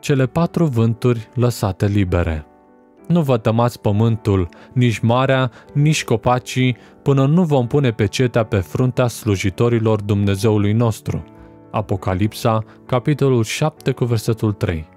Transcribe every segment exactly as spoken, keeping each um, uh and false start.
cele patru vânturi lăsate libere. Nu vă tămați pământul, nici marea, nici copacii, până nu vom pune pecetea pe fruntea slujitorilor Dumnezeului nostru. Apocalipsa, capitolul șapte, cu versetul trei.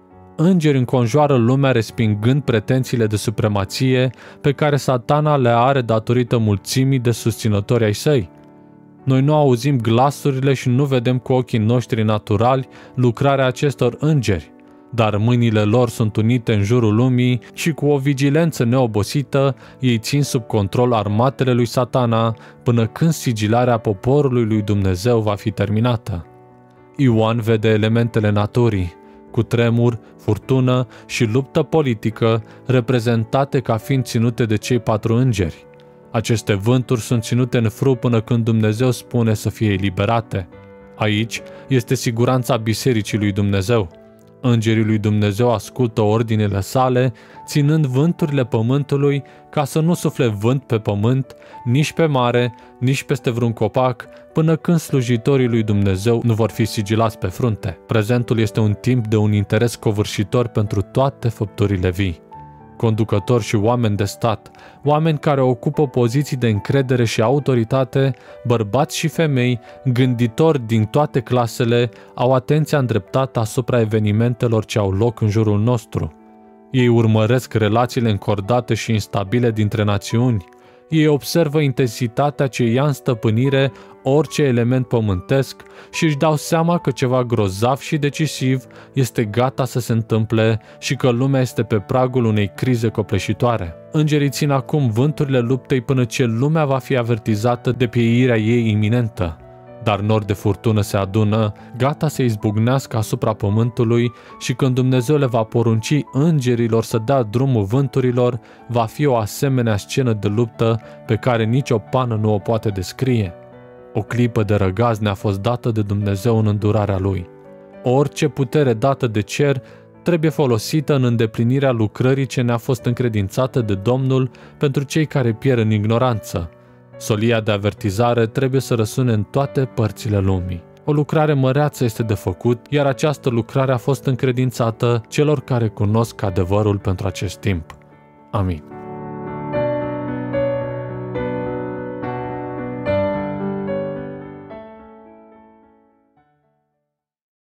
Îngeri înconjoară lumea respingând pretențiile de supremație pe care Satana le are datorită mulțimii de susținători ai săi. Noi nu auzim glasurile și nu vedem cu ochii noștri naturali lucrarea acestor îngeri, dar mâinile lor sunt unite în jurul lumii și cu o vigilență neobosită ei țin sub control armatele lui Satana până când sigilarea poporului lui Dumnezeu va fi terminată. Ioan vede elementele naturii, cu tremur, furtună și luptă politică, reprezentate ca fiind ținute de cei patru îngeri. Aceste vânturi sunt ținute în frâu până când Dumnezeu spune să fie eliberate. Aici este siguranța Bisericii lui Dumnezeu. Îngerii lui Dumnezeu ascultă ordinele sale, ținând vânturile pământului ca să nu sufle vânt pe pământ, nici pe mare, nici peste vreun copac, până când slujitorii lui Dumnezeu nu vor fi sigilați pe frunte. Prezentul este un timp de un interes covârșitor pentru toate făpturile vii. Conducători și oameni de stat, oameni care ocupă poziții de încredere și autoritate, bărbați și femei, gânditori din toate clasele, au atenția îndreptată asupra evenimentelor ce au loc în jurul nostru. Ei urmăresc relațiile încordate și instabile dintre națiuni. Ei observă intensitatea ce ia în stăpânire orice element pământesc și își dau seama că ceva grozav și decisiv este gata să se întâmple și că lumea este pe pragul unei crize copleșitoare. Îngerii țin acum vânturile luptei până ce lumea va fi avertizată de pieirea ei iminentă. Dar nori de furtună se adună, gata să izbucnească asupra pământului și când Dumnezeu le va porunci îngerilor să dea drumul vânturilor, va fi o asemenea scenă de luptă pe care nicio pană nu o poate descrie. O clipă de răgaz ne-a fost dată de Dumnezeu în îndurarea Lui. Orice putere dată de cer trebuie folosită în îndeplinirea lucrării ce ne-a fost încredințată de Domnul pentru cei care pierd în ignoranță. Solia de avertizare trebuie să răsune în toate părțile lumii. O lucrare măreață este de făcut, iar această lucrare a fost încredințată celor care cunosc adevărul pentru acest timp. Amin.